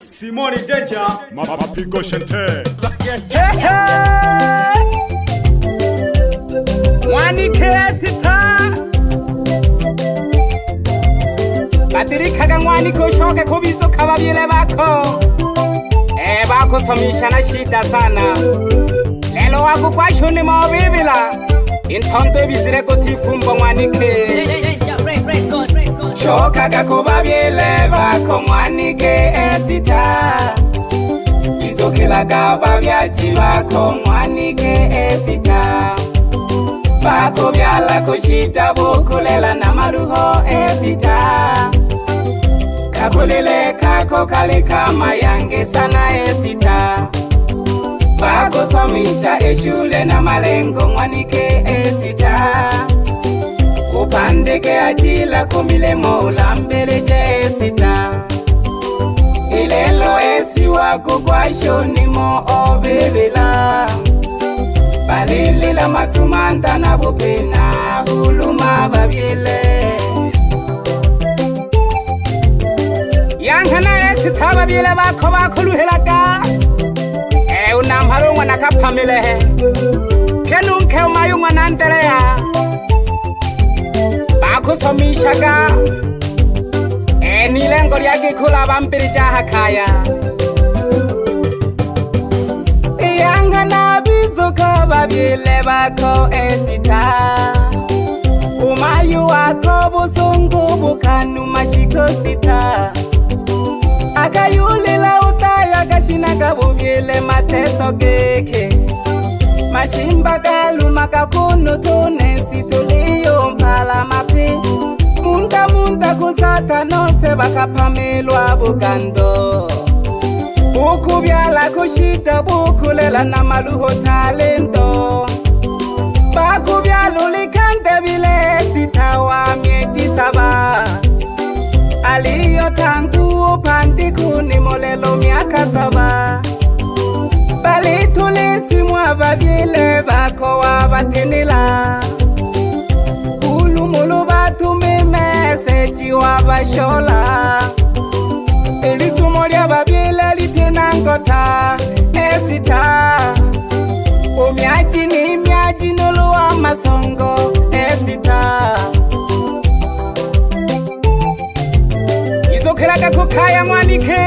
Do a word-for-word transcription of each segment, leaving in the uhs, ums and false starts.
Simone Danger, Mapigo Shante. Hey hey, Mwani Kesita. Batiri kaga mwani kushoke kubizo kababile bako. Eh bako somisha na shida sana. Lelo wako kwa shuni mawibila. Intonto bizire kutifumbo mwani ke. Shoka kakubabile bako mwani ke esita. Izokela gababya jibako mwani ke esita. Bako byala kushita bukulela na maruho esita. Kakulele kako kale kama yange sana esita. Bako somisha eshule na malengo mwani ke esita. Upandeke ajila kumile mola mbele jesita. Ilelo esi wako kwa shoni mo obebela. Balili la masumanta na bupena huluma babiele. Yankana esita babiele bako bako luhelaka. E unamharungwa nakapamile. Kenunke umayungwa nandelea. Bako somishaga. E nilengo lyake kula vampiri jaha kaya. Yanga na bizuka babiele bako esita. Umayu wako busungu bukanu mashiko sita. Akayulila utaya kashina kabubiele mateso keke. Mashimba kaluma kakunu tune situliyo mpala mapi. Munda munda kusata nose bakapamelwa bukando. Buku byala kushita bukulela na maluho talento. Baku byalu likante bile sitawa mieji saba. Aliyo tangu pandiku ni molelo miaka saba. Bali tulisi mwababile bako wabatinila. Ulu mulu batu mimeseji wabashola. Elisu molia babile litinangota esita. Umiaji ni miaji nuluwa masongo esita. Izokiraka kukaya mwanike.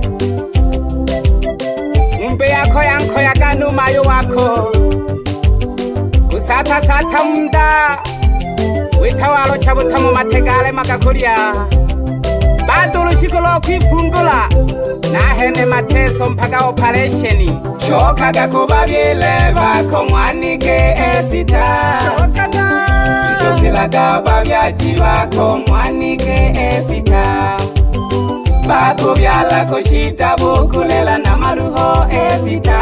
Mbe yako yanko ya ganu mayo wako. Usata sata munda. Witawalo chabuta mu mategale makakuria. Badulu shikolo kwifungula. Nahene mateso mpaka operationi. Shoka gakubabiele bako mwanike esita. Shoka ga Izokila gababya jibako mwanike esita. Bako byala kushita bukulela na maruho esita.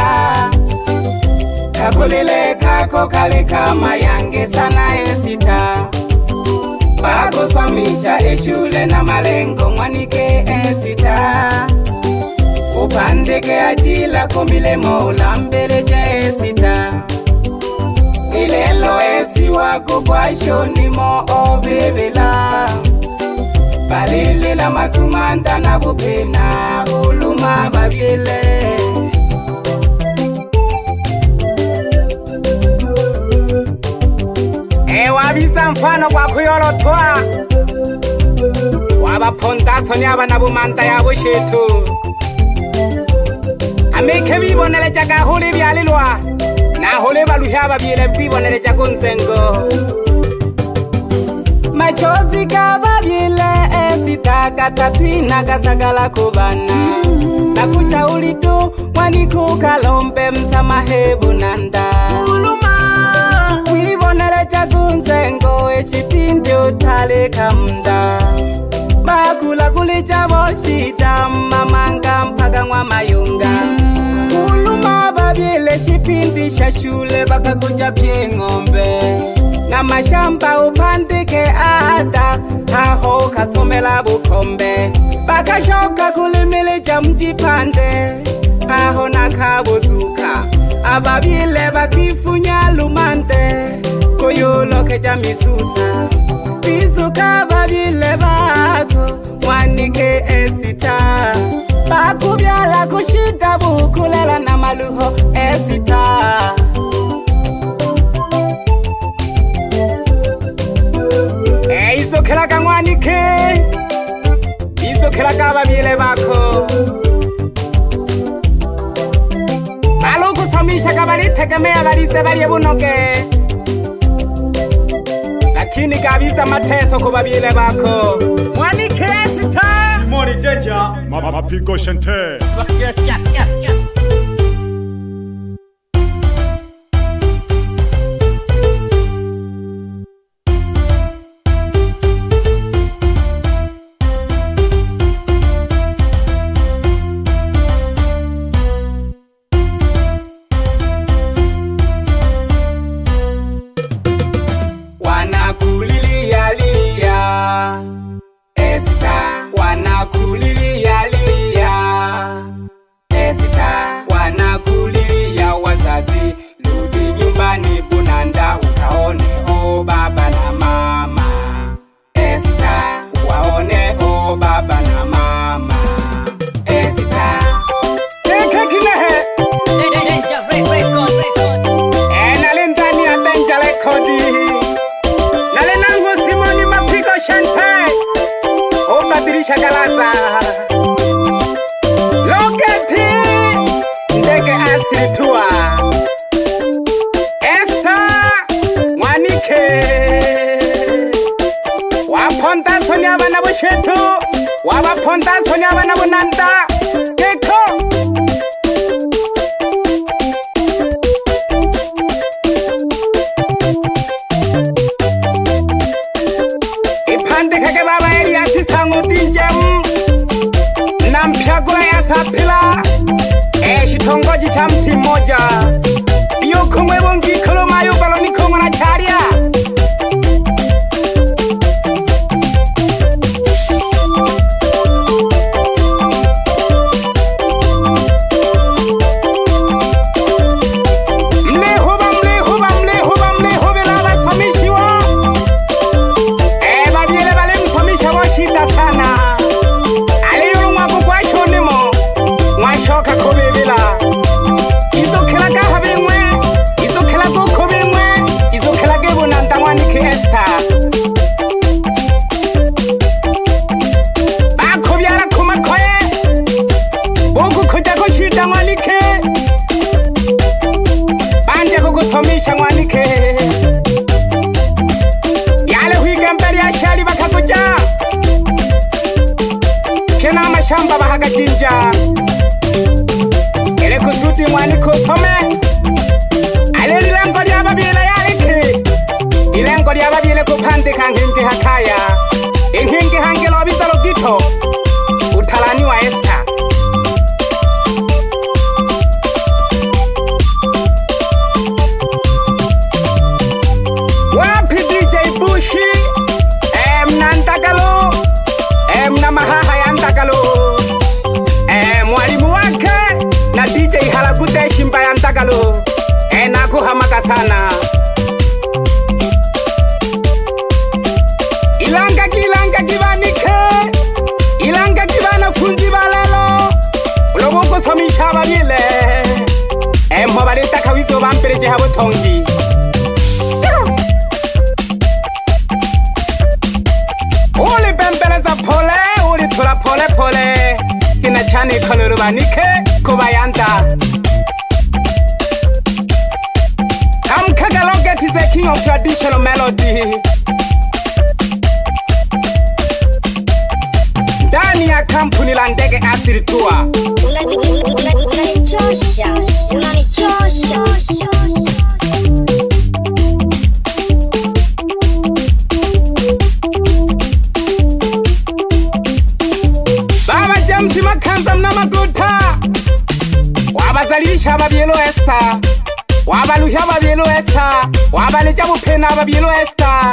Kakulele kako kale kama yange sana esita. Bako somisha eshule na malengo mwanike esita. Upandeke ajila kumile mola mbele jesita. Ilelo esi wako kwa shoni mo obebela. Balili la masumanta na bupena huluma babiele. E wabisa mfano kwa kuyolo toa. Wabapondaso ni aba nabumanta ya bushitu. Ameke bibonele jaga huli byalilwa. Na huli baluhya babiele bibonele jago nzengo. Machozi kababiele esita katatwina kasagala kubana. Nakushauri tu mwaniku kalombe msamahe bunanda. Uluma wibonele chagunzengo eshipindi utale kamda. Bakula kulicha boshita mamanga mpaka ngwa mayunga. Uluma babiele shipindi shashule baka kuja pie ngombe. Na mashamba upandike ada. Aho kasomela bukombe. Baka shoka kulimile jamji pande. Aho nakabuzuka. Ababile bakifunya lumante. Koyolo keja misusa. Bizuka babile bako. Mwanike esita. Bakubya tabu kulela na maluho Esita. Eh, iso kela kangwani ke, iso kela kaba biele bako. Malu kusamisha kabali tegemea bali sebali bunoke. Lakini kabisa mateso kuba biele bako. Mwani ke Esita. Simoni Danger, Mapigo Shante. Yes, yes, yes, yes. Shagalaza Loketi Ndege asiritua Esther Mwanike Waponta sonya bana bushetu Waponta sonya bana bunanda Keko Ipande kage baba Elias Sangutinjem Nampyagura ya sapila Eh shitongoji cha mti moja Iyo kumwe wongi kuluma yu baloni kumwa na charia Mlehuba mlehuba mlehuba mlehuba lala samishiwa Eh babiele bale msamisha wa shida sana Aliyo mwaku kwa shonimo Mwashoka kubibila Izo kila gaha bimwe Izo kila guku bimwe Izo kila gebu nandamwani ki Esther Bako byala kumakoye Boku kuja kushida mwanike Banje kukusomisha mwanike Yale huiga mbeli ya shali bakakuja Kena mashamba bahaga jinja Ele kusuti mwani kusome Ale lilengo liya babile yalike Lilengo liya babile kupandika ngingi hakaya Ingingi hangelo bisalo gito Utalani wa Esther Wapi D J Bushi Em nantagalo Em na mahaha ya ntagalo Em mwalimu wake Na D J Halagute shimba ya ntagalo E naku hamaka sana Ilanga kilanga kibanike Ilanga kibana funzi balelo Uloboko somisha babile E mhobalita kawizo bampereje habo tongi Uli bembeleza pole Uli tula pole pole Kina chani koluru banike Kubayanda Kamkagaloget is the king of traditional melody Ndani ya kampuni la ndege asiritua Unanichosha, unanichosha Baba James Makanza mna maguta Wabazalisha babielo Esther Wabaluhya babielo Esther Wabaleja bupena babielo Esther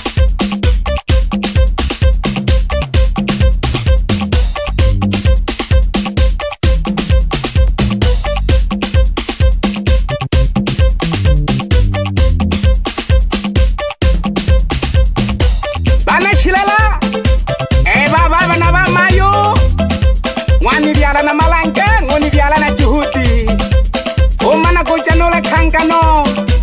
Bana shilala Eh baba bana ba mayo Mwani biala na malanke Mwani biala na Mangano.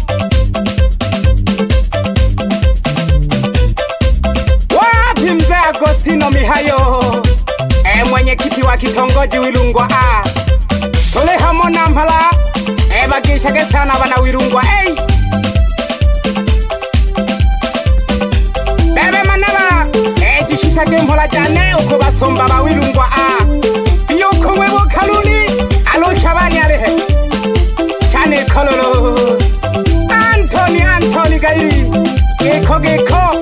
Wapi mzee Agostino Mihayo, e mwenyekiti wa kitongoji Wilungwa A. Tole hamona mpala, e bagishage sana bana Wilungwa A. Bebe manaba, e jishishage mpola jane uko basomba ba Wilungwa A. Biyo kumwe bo kaluni, alo shabani alehe. Chane kololo, Anthony Anthony Gairi, geko geko.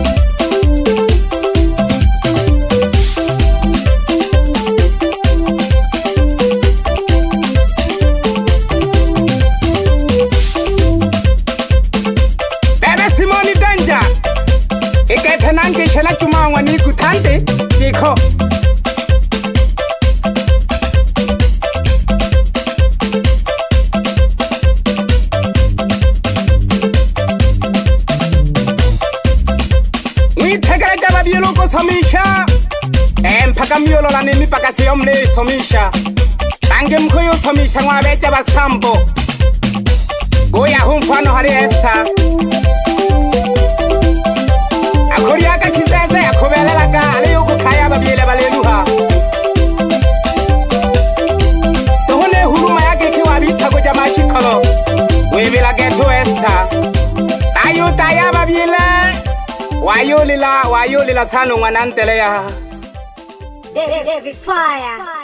Nange shela tumangwa ni kutante diko Mwitegera jaba bielo ko somisha empaka miolo la nimi paka siyomle somisha Bange mkoyo somisha ngwabeja basambo Goya humfano hari esta Akoriaka kizeze akobelela gale yuko kaya babiele baleluha Tohone huruma yake kiwa bitago jamashikolo Webila geto esta Ayo taya babiele Wayolila wayolila sanu wanantele ya Heavy fire.